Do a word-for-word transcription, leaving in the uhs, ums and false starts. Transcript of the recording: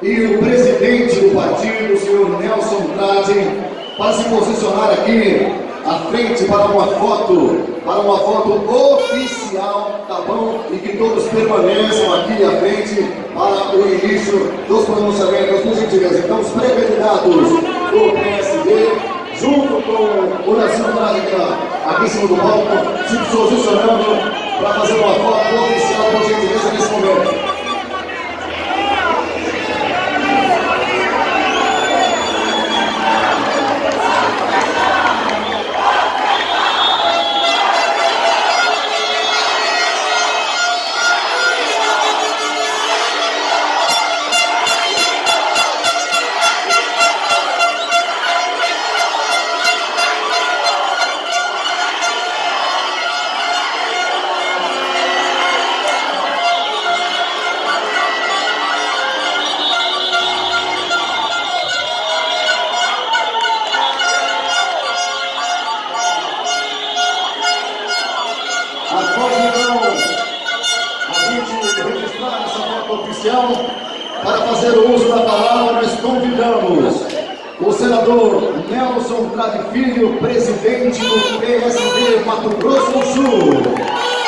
e o presidente do partido, o senhor Nelson Trade, para se posicionar aqui à frente para uma foto, para uma foto oficial, tá bom? E que todos permaneçam aqui à frente para o início dos pronunciamentos, por gentileza. Então, os pré-candidatos do P S D, junto com o Nelson Trade aqui em cima do palco, se posicionando para fazer uma foto oficial, por gentileza, nesse momento. Para fazer o uso da palavra, nós convidamos o senador Nelson Trade Filho, presidente do P S D Mato Grosso do Sul.